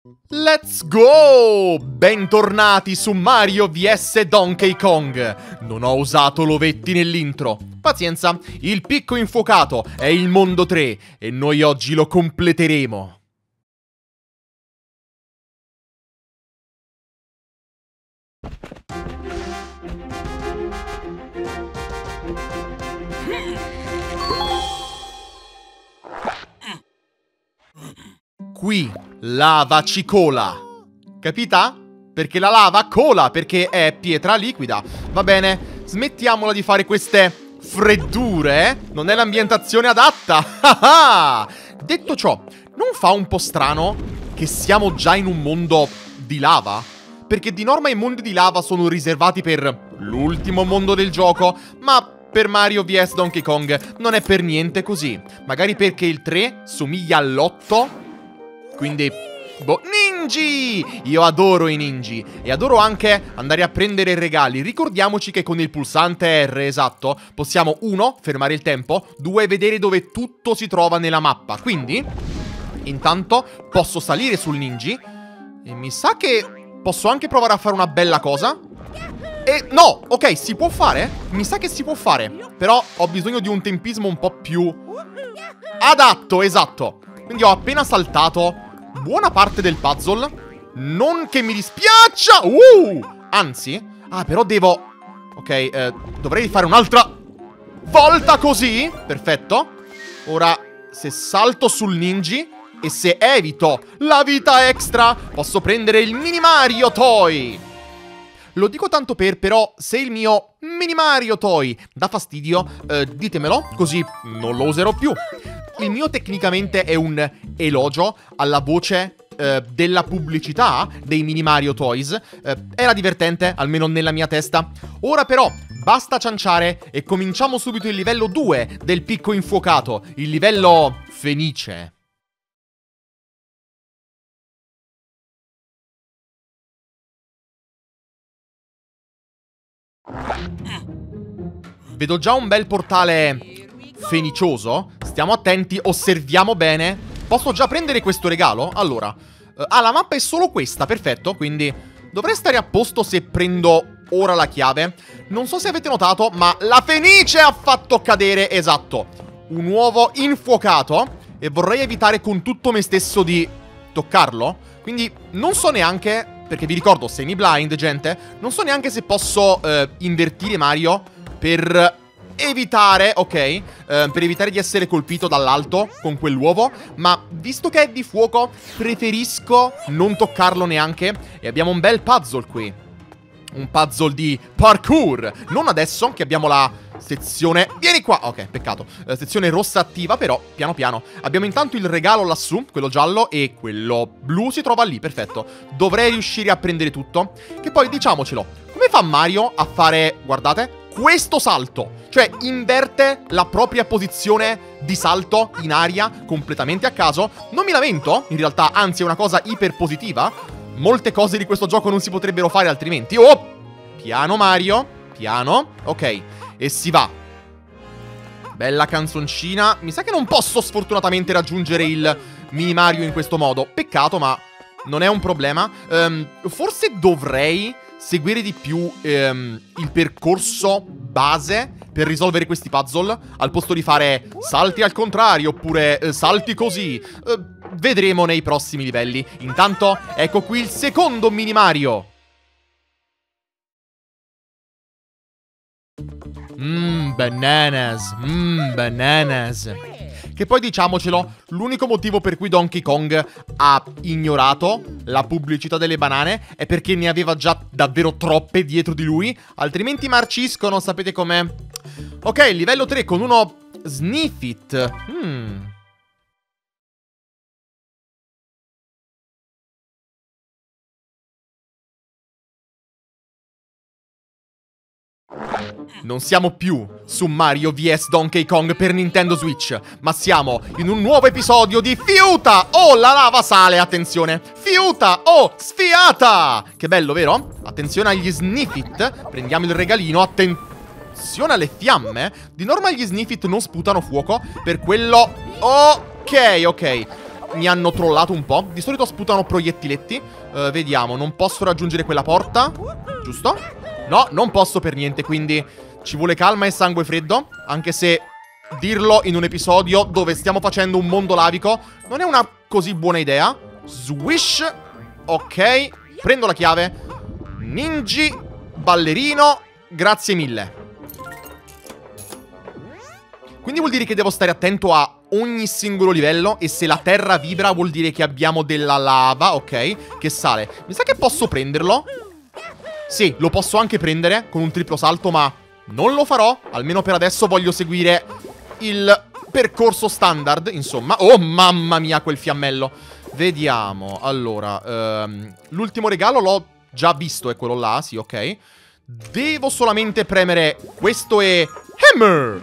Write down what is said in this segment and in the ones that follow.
Let's go! Bentornati su Mario vs Donkey Kong. Non ho usato l'ovetti nell'intro. Pazienza, il picco infuocato è il mondo 3 e noi oggi lo completeremo. Qui lava ci cola. Capita? Perché la lava cola, perché è pietra liquida. Va bene, smettiamola di fare queste freddure. Non è l'ambientazione adatta. Detto ciò, non fa un po' strano che siamo già in un mondo di lava? Perché di norma i mondi di lava sono riservati per l'ultimo mondo del gioco, ma per Mario vs Donkey Kong non è per niente così. Magari perché il 3 somiglia all'8. Quindi, boh, ninji! Io adoro i ninji e adoro anche andare a prendere regali. Ricordiamoci che con il pulsante R, esatto, possiamo 1, fermare il tempo, 2, vedere dove tutto si trova nella mappa. Quindi, intanto, posso salire sul ninji e mi sa che posso anche provare a fare una bella cosa. E no, ok, si può fare? Mi sa che si può fare. Però ho bisogno di un tempismo un po' più adatto, esatto. Quindi ho appena saltato buona parte del puzzle. Non che mi dispiaccia. Anzi. Però devo... Ok, dovrei fare un'altra volta così. Perfetto. Ora, se salto sul ninji e se evito la vita extra, posso prendere il mini Mario Toy. Lo dico tanto però, se il mio mini Mario Toy dà fastidio, ditemelo, così non lo userò più. Il mio tecnicamente è un elogio alla voce della pubblicità dei mini Mario Toys. Era divertente, almeno nella mia testa. Ora però, basta cianciare e cominciamo subito il livello 2 del picco infuocato, il livello Fenice. Vedo già un bel portale fenicioso. Stiamo attenti, osserviamo bene. Posso già prendere questo regalo? Allora, la mappa è solo questa, perfetto. Quindi dovrei stare a posto se prendo ora la chiave. Non so se avete notato, ma la Fenice ha fatto cadere, esatto, un uovo infuocato. E vorrei evitare con tutto me stesso di toccarlo. Quindi non so neanche, perché vi ricordo, semi-blind, gente, non so neanche se posso invertire Mario per evitare, per evitare di essere colpito dall'alto con quell'uovo. Ma visto che è di fuoco, preferisco non toccarlo neanche. E abbiamo un bel puzzle qui. Un puzzle di parkour. Non adesso, che abbiamo la sezione... Vieni qua! Ok, peccato. Sezione rossa attiva, però, piano piano. Abbiamo intanto il regalo lassù, quello giallo, e quello blu si trova lì, perfetto. Dovrei riuscire a prendere tutto. Che poi, diciamocelo, come fa Mario a fare, guardate, questo salto? Cioè, inverte la propria posizione di salto in aria completamente a caso. Non mi lamento, in realtà, anzi è una cosa iper positiva. Molte cose di questo gioco non si potrebbero fare altrimenti. Oh! Piano Mario, piano, ok. E si va. Bella canzoncina. Mi sa che non posso sfortunatamente raggiungere il mini Mario in questo modo. Peccato, ma non è un problema. Forse dovrei seguire di più il percorso base per risolvere questi puzzle, al posto di fare salti al contrario oppure salti così. Vedremo nei prossimi livelli. Intanto, ecco qui il secondo mini Mario. Bananas. Bananas. Che poi diciamocelo, l'unico motivo per cui Donkey Kong ha ignorato la pubblicità delle banane è perché ne aveva già davvero troppe dietro di lui, altrimenti marciscono, sapete com'è. Ok, livello 3 con uno Sniffit. Non siamo più su Mario vs Donkey Kong per Nintendo Switch, ma siamo in un nuovo episodio di Fiuta! Oh, la lava sale, attenzione! Fiuta! Oh, sfiata! Che bello, vero? Attenzione agli Sniffit. Prendiamo il regalino, attenzione alle fiamme. Di norma gli Sniffit non sputano fuoco, per quello... Ok. mi hanno trollato un po'. Di solito sputano proiettiletti. Vediamo, non posso raggiungere quella porta, giusto? No, non posso per niente, quindi ci vuole calma e sangue freddo. Anche se dirlo in un episodio dove stiamo facendo un mondo lavico non è una così buona idea. Swish. Ok, prendo la chiave. Ninji, ballerino, grazie mille. Quindi vuol dire che devo stare attento a ogni singolo livello. E se la terra vibra vuol dire che abbiamo della lava, ok, che sale. Mi sa che posso prenderlo. Sì, lo posso anche prendere con un triplo salto, ma non lo farò. Almeno per adesso voglio seguire il percorso standard, insomma. Oh, mamma mia, quel fiammello. Vediamo, allora, l'ultimo regalo l'ho già visto, è quello là, sì, ok. Devo solamente premere questo e... Hammer!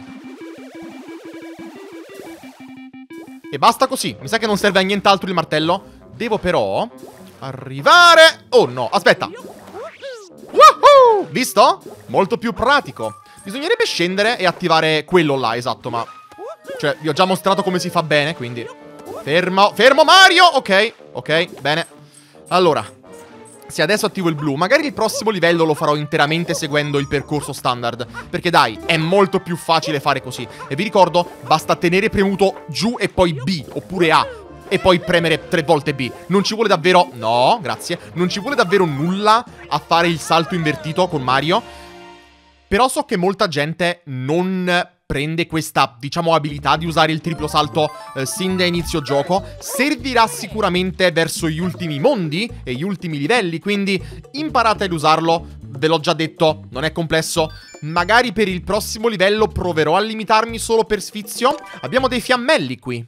E basta così, mi sa che non serve a nient'altro il martello. Devo però arrivare... Oh no, aspetta. Woohoo! Visto? Molto più pratico. Bisognerebbe scendere e attivare quello là, esatto, ma... Cioè, vi ho già mostrato come si fa bene, quindi... Fermo, fermo Mario! Ok, ok, bene. Allora, se adesso attivo il blu, magari il prossimo livello lo farò interamente seguendo il percorso standard. Perché dai, è molto più facile fare così. E vi ricordo, basta tenere premuto giù e poi B, oppure A, e poi premere 3 volte B. Non ci vuole davvero... No, grazie. Non ci vuole davvero nulla a fare il salto invertito con Mario. Però so che molta gente non prende questa, diciamo, abilità di usare il triplo salto sin da inizio gioco. Servirà sicuramente verso gli ultimi mondi e gli ultimi livelli, quindi imparate ad usarlo. Ve l'ho già detto, non è complesso. Magari per il prossimo livello proverò a limitarmi solo per sfizio. Abbiamo dei fiammelli qui.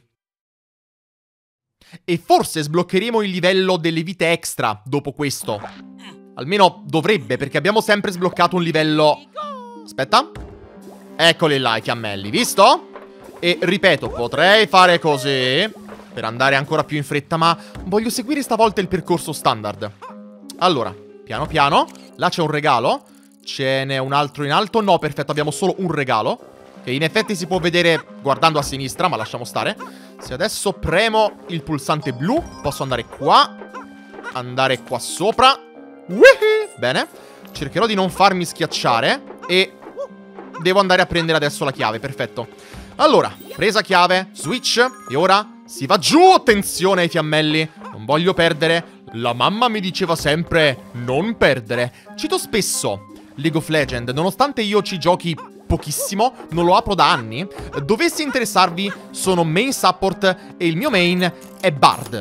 E forse sbloccheremo il livello delle vite extra dopo questo. Almeno dovrebbe, perché abbiamo sempre sbloccato un livello... Aspetta. Eccoli là i fiammelli, visto? E ripeto, potrei fare così per andare ancora più in fretta, ma voglio seguire stavolta il percorso standard. Allora, piano piano. Là c'è un regalo. Ce n'è un altro in alto. No, perfetto, abbiamo solo un regalo, che in effetti si può vedere guardando a sinistra, ma lasciamo stare. Se adesso premo il pulsante blu, posso andare qua, andare qua sopra. Bene, cercherò di non farmi schiacciare. E devo andare a prendere adesso la chiave, perfetto. Allora, presa chiave, switch. E ora si va giù, attenzione ai fiammelli. Non voglio perdere. La mamma mi diceva sempre non perdere. Cito spesso League of Legends, nonostante io ci giochi pochissimo, non lo apro da anni. Dovessi interessarvi, sono main support e il mio main è Bard.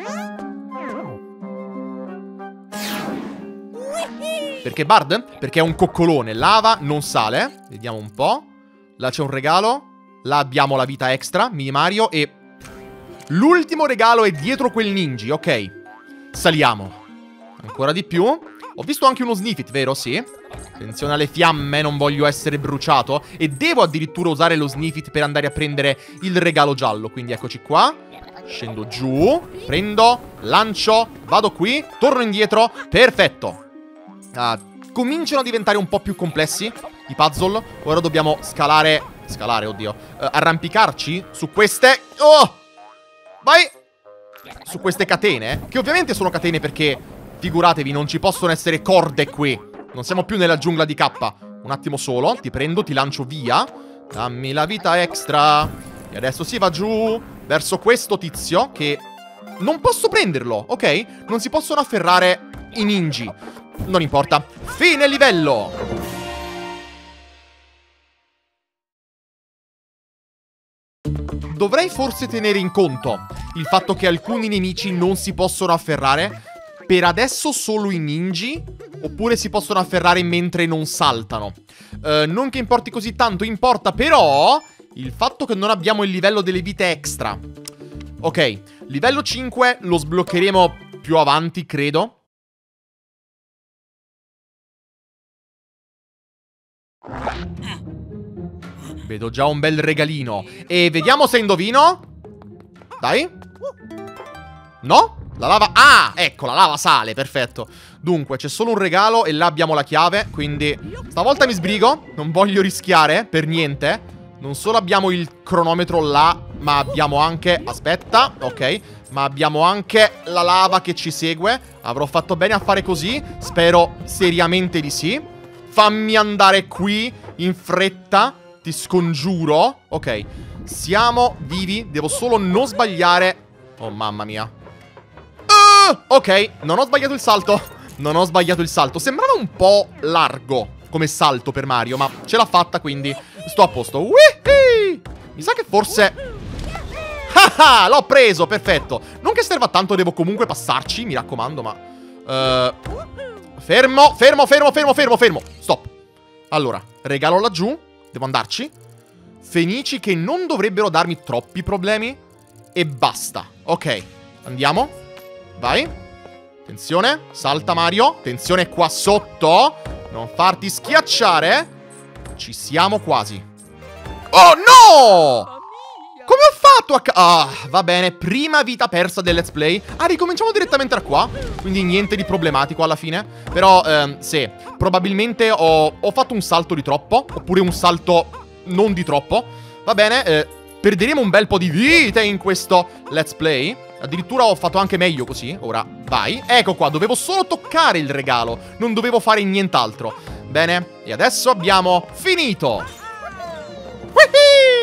Perché Bard? Perché è un coccolone, lava, non sale. Vediamo un po'. Là c'è un regalo. Là abbiamo la vita extra, mini Mario. E l'ultimo regalo è dietro quel ninja, ok. Saliamo. Ancora di più. Ho visto anche uno Sniffit, vero? Sì. Attenzione alle fiamme, non voglio essere bruciato. E devo addirittura usare lo Sniffit per andare a prendere il regalo giallo. Quindi eccoci qua. Scendo giù. Prendo, lancio, vado qui, torno indietro. Perfetto. Cominciano a diventare un po' più complessi i puzzle. Ora dobbiamo scalare. Scalare, oddio. Arrampicarci su queste. Oh! Vai! Su queste catene. Che ovviamente sono catene perché, figuratevi, non ci possono essere corde qui. Non siamo più nella giungla di K. Un attimo solo. Ti prendo, ti lancio via. Dammi la vita extra. E adesso si va giù verso questo tizio che non posso prenderlo, ok? Non si possono afferrare i ninji. Non importa. Fine livello. Dovrei forse tenere in conto il fatto che alcuni nemici non si possono afferrare. Per adesso solo i ninji. Oppure si possono afferrare mentre non saltano. Non che importi così tanto. Importa però il fatto che non abbiamo il livello delle vite extra. Ok, livello 5 lo sbloccheremo più avanti, credo. Vedo già un bel regalino. E vediamo se indovino. Dai. No? La lava... Ah, ecco, la lava sale, perfetto. Dunque, c'è solo un regalo e là abbiamo la chiave. Quindi, stavolta mi sbrigo. Non voglio rischiare, per niente. Non solo abbiamo il cronometro là, ma abbiamo anche... Aspetta, ok. Ma abbiamo anche la lava che ci segue. Avrò fatto bene a fare così? Spero seriamente di sì. Fammi andare qui in fretta. Ti scongiuro. Ok, siamo vivi. Devo solo non sbagliare. Oh mamma mia. Ok, non ho sbagliato il salto. Non ho sbagliato il salto. Sembrava un po' largo come salto per Mario, ma ce l'ha fatta, quindi sto a posto. Wihee! Mi sa che forse... Ah, l'ho preso, perfetto. Non che serva tanto, devo comunque passarci, mi raccomando, ma... Fermo. Stop. Allora, regalo laggiù. Devo andarci. Fenici che non dovrebbero darmi troppi problemi. E basta. Ok, andiamo. Vai. Attenzione, salta Mario. Attenzione qua sotto. Non farti schiacciare. Ci siamo quasi. Oh no! Come ho fatto a va bene, prima vita persa del let's play. Ricominciamo direttamente da qua. Quindi niente di problematico alla fine. Però, sì, probabilmente ho fatto un salto di troppo. Oppure un salto non di troppo. Va bene, perderemo un bel po' di vite in questo let's play. Addirittura ho fatto anche meglio così. Ora, vai. Ecco qua, dovevo solo toccare il regalo. Non dovevo fare nient'altro. Bene, e adesso abbiamo finito. Whee!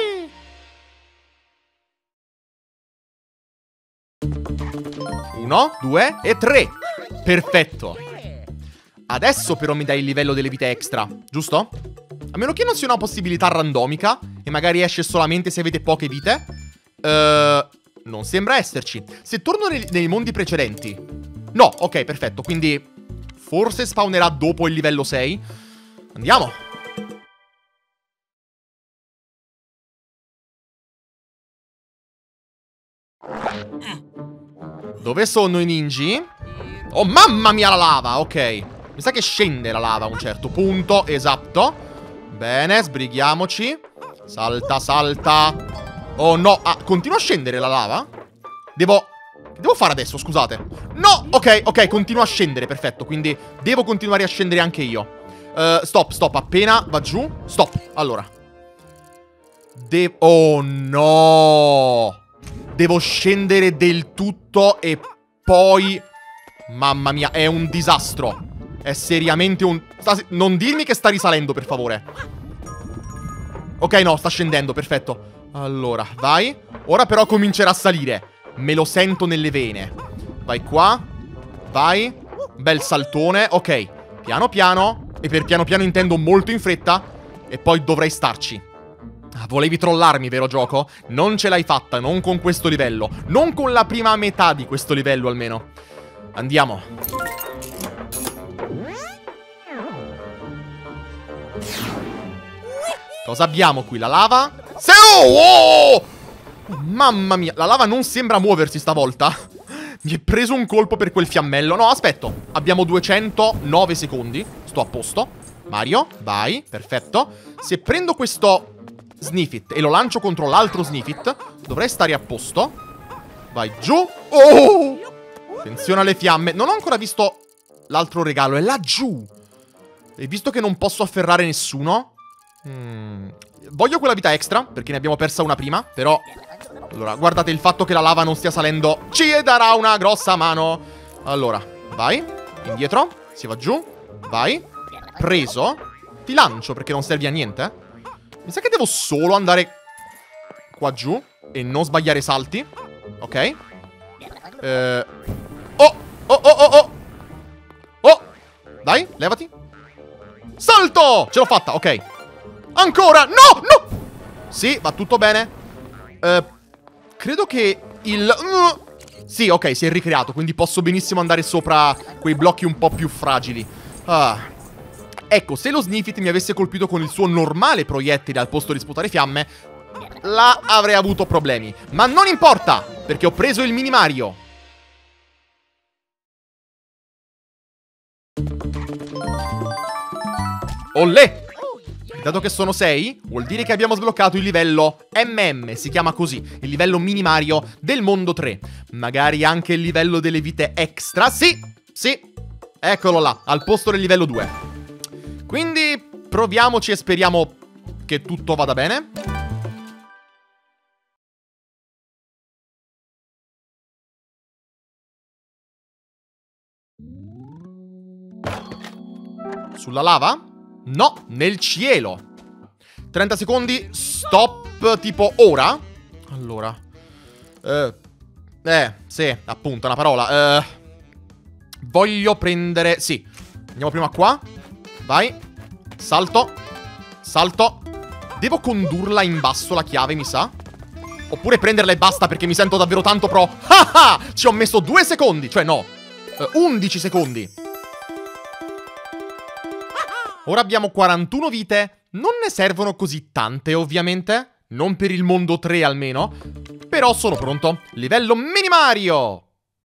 1, 2 e 3. Perfetto. Adesso però mi dai il livello delle vite extra, giusto? A meno che non sia una possibilità randomica e magari esce solamente se avete poche vite. Non sembra esserci. Se torno nei mondi precedenti. No, ok, perfetto. Quindi forse spawnerà dopo il livello 6. Andiamo. Dove sono i ninji? Oh, mamma mia, la lava, ok. Mi sa che scende la lava a un certo punto. Esatto. Bene, sbrighiamoci. Salta, salta. Oh no, continua a scendere la lava? Che devo fare adesso, scusate? No, ok, continua a scendere, perfetto. Quindi devo continuare a scendere anche io. Stop, appena va giù. Stop, allora. Oh no. Devo scendere del tutto e poi... Mamma mia, è un disastro. È seriamente un... Non dirmi che sta risalendo, per favore. Ok, no, sta scendendo, perfetto. Allora, vai. Ora però comincerà a salire. Me lo sento nelle vene. Vai qua. Vai. Bel saltone. Ok, piano piano. E per piano piano intendo molto in fretta. E poi dovrei starci. Volevi trollarmi, vero gioco? Non ce l'hai fatta, non con questo livello. Non con la prima metà di questo livello, almeno. Andiamo. Cosa abbiamo qui? La lava? Oh! Mamma mia, la lava non sembra muoversi stavolta. Mi è preso un colpo per quel fiammello. No, aspetto. Abbiamo 209 secondi. Sto a posto. Mario, vai, perfetto. Se prendo questo... Sniffit e lo lancio contro l'altro Sniffit, dovrei stare a posto. Vai giù. Oh! Attenzione alle fiamme. Non ho ancora visto l'altro regalo, è laggiù. E visto che non posso afferrare nessuno, voglio quella vita extra, perché ne abbiamo persa una prima. Però, allora, guardate, il fatto che la lava non stia salendo ci darà una grossa mano. Allora, vai. Indietro, si va giù. Vai. Preso. Ti lancio perché non servi a niente. Mi sa che devo solo andare qua giù e non sbagliare salti. Ok. Oh! Dai, levati. Salto! Ce l'ho fatta, ok. Ancora! No! Sì, va tutto bene. Credo che il... Sì, ok, si è ricreato, quindi posso benissimo andare sopra quei blocchi un po' più fragili. Ecco, se lo Sniffit mi avesse colpito con il suo normale proiettile al posto di sputare fiamme, là avrei avuto problemi. Ma non importa, perché ho preso il mini Mario. Ollè! Dato che sono 6, vuol dire che abbiamo sbloccato il livello MM, si chiama così, il livello mini Mario del mondo 3. Magari anche il livello delle vite extra. Sì, eccolo là, al posto del livello 2. Quindi proviamoci e speriamo che tutto vada bene. Sulla lava? No, nel cielo. 30 secondi, stop, tipo ora. Allora. Sì, appunto, una parola. Voglio prendere... Sì, andiamo prima qua. Vai. Salto. Salto. Devo condurla in basso la chiave, mi sa. Oppure prenderla e basta perché mi sento davvero tanto pro. Ah ah! Ci ho messo 2 secondi. Cioè no, 11 secondi. Ora abbiamo 41 vite. Non ne servono così tante, ovviamente. Non per il mondo 3 almeno. Però sono pronto. Livello Mini Mario.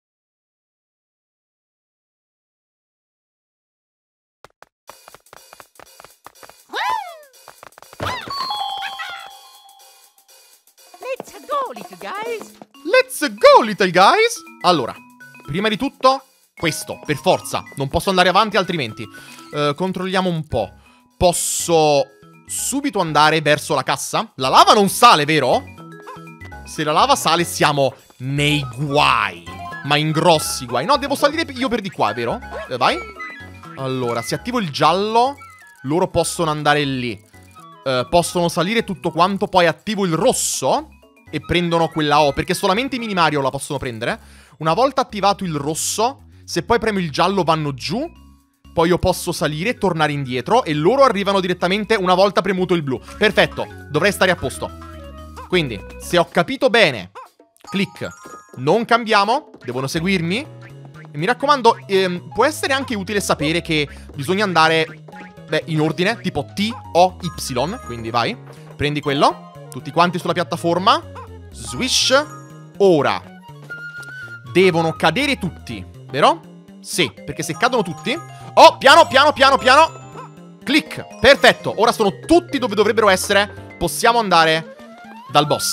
Let's go, little guys. Let's go, little guys. Allora, prima di tutto, questo, per forza. Non posso andare avanti altrimenti. Controlliamo un po'. Posso subito andare verso la cassa? La lava non sale, vero? Se la lava sale siamo nei guai. Ma in grossi guai. No, devo salire io per di qua, vero? Vai. Allora, se attivo il giallo, loro possono andare lì. Possono salire tutto quanto. Poi attivo il rosso e prendono quella O, perché solamente i Mini Mario la possono prendere. Una volta attivato il rosso, se poi premo il giallo vanno giù. Poi io posso salire e tornare indietro e loro arrivano direttamente una volta premuto il blu. Perfetto, dovrei stare a posto. Quindi, se ho capito bene, clic, non cambiamo, devono seguirmi. E mi raccomando, può essere anche utile sapere che bisogna andare, in ordine, tipo T, O, Y. Quindi vai, prendi quello, tutti quanti sulla piattaforma. Swish. Ora devono cadere tutti, vero? Sì, perché se cadono tutti... Oh, piano, piano, piano, piano. Clic, perfetto. Ora sono tutti dove dovrebbero essere. Possiamo andare dal boss.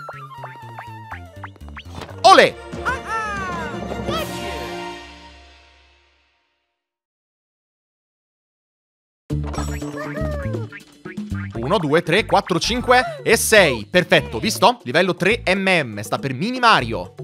Olè. 1, 2, 3, 4, 5 e 6. Perfetto, visto? Livello 3 MM. Sta per Mini Mario.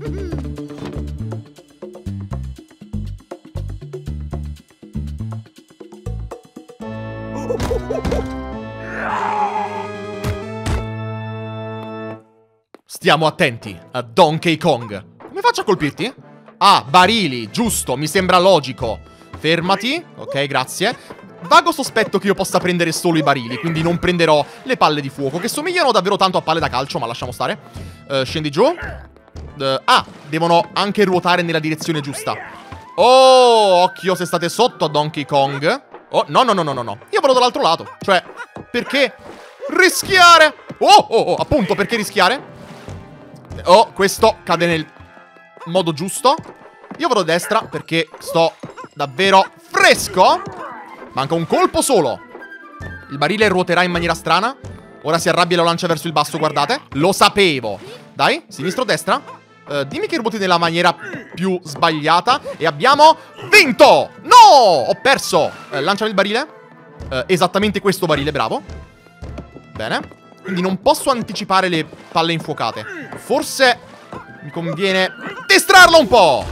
Stiamo attenti a Donkey Kong. Come faccio a colpirti? Ah, barili, giusto, mi sembra logico. Fermati, ok, grazie. Vago sospetto che io possa prendere solo i barili, quindi non prenderò le palle di fuoco, che somigliano davvero tanto a palle da calcio, ma lasciamo stare. Scendi giù. Devono anche ruotare nella direzione giusta. Oh, occhio se state sotto a Donkey Kong. Oh, no, no, no, no, no, no. Io vado dall'altro lato. Cioè, perché rischiare? Oh, appunto, perché rischiare? Oh, questo cade nel modo giusto. Io vado a destra perché sto davvero fresco. Manca un colpo solo. Il barile ruoterà in maniera strana. Ora si arrabbia e lo lancia verso il basso, guardate. Lo sapevo. Dai, sinistro, destra. Dimmi che ruoti nella maniera più sbagliata. E abbiamo vinto. No, ho perso. Lanciami il barile. Esattamente questo barile, bravo. Bene. Quindi non posso anticipare le palle infuocate. Forse mi conviene distrarlo un po'.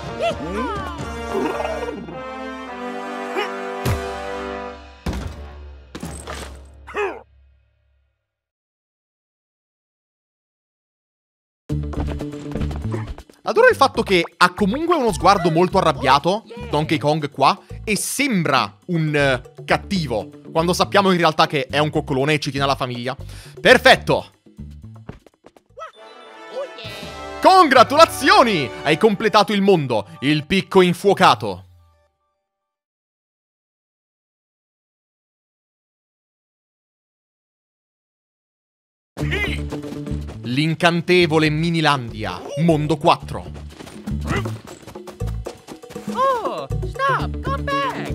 Adoro il fatto che ha comunque uno sguardo molto arrabbiato, Donkey Kong qua, e sembra un cattivo, quando sappiamo in realtà che è un coccolone e ci tiene alla famiglia. Perfetto! Congratulazioni! Hai completato il mondo, il picco infuocato. L'incantevole Minilandia, mondo 4. Oh, stop, come back.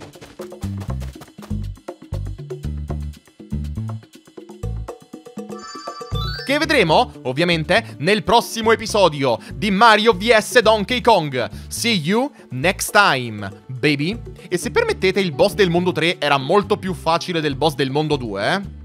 Che vedremo, ovviamente, nel prossimo episodio di Mario vs Donkey Kong. See you next time, baby. E se permettete, il boss del mondo 3 era molto più facile del boss del mondo 2, eh?